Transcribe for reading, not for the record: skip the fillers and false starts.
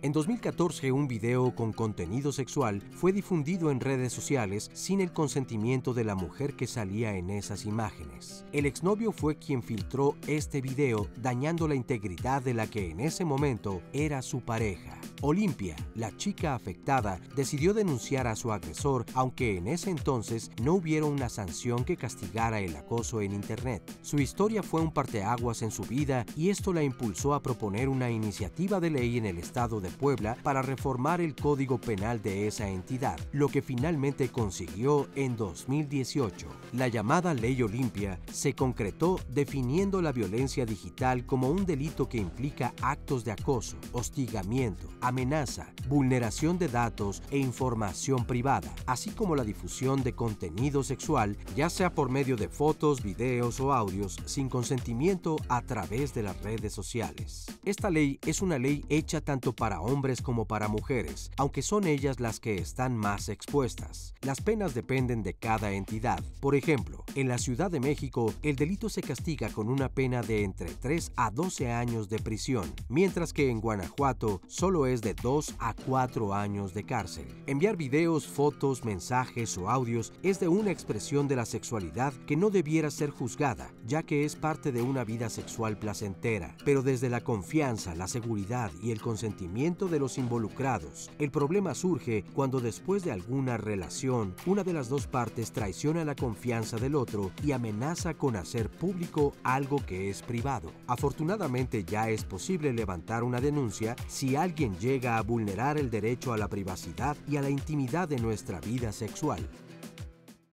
En 2014, un video con contenido sexual fue difundido en redes sociales sin el consentimiento de la mujer que salía en esas imágenes. El exnovio fue quien filtró este video, dañando la integridad de la que en ese momento era su pareja. Olimpia, la chica afectada, decidió denunciar a su agresor, aunque en ese entonces no hubiera una sanción que castigara el acoso en Internet. Su historia fue un parteaguas en su vida y esto la impulsó a proponer una iniciativa de ley en el estado de Puebla para reformar el Código Penal de esa entidad, lo que finalmente consiguió en 2018. La llamada Ley Olimpia se concretó definiendo la violencia digital como un delito que implica actos de acoso, hostigamiento, amenaza, vulneración de datos e información privada, así como la difusión de contenido sexual, ya sea por medio de fotos, videos o audios, sin consentimiento a través de las redes sociales. Esta ley es una ley hecha tanto para hombres como para mujeres, aunque son ellas las que están más expuestas. Las penas dependen de cada entidad. Por ejemplo, en la Ciudad de México, el delito se castiga con una pena de entre 3 a 12 años de prisión, mientras que en Guanajuato solo es de 2 a 4 años de cárcel. Enviar videos, fotos, mensajes o audios es de una expresión de la sexualidad que no debiera ser juzgada, ya que es parte de una vida sexual placentera, pero desde la confianza, la seguridad y el consentimiento de los involucrados. El problema surge cuando después de alguna relación, una de las dos partes traiciona la confianza del otro y amenaza con hacer público algo que es privado. Afortunadamente ya es posible levantar una denuncia si alguien llega a vulnerar el derecho a la privacidad y a la intimidad de nuestra vida sexual.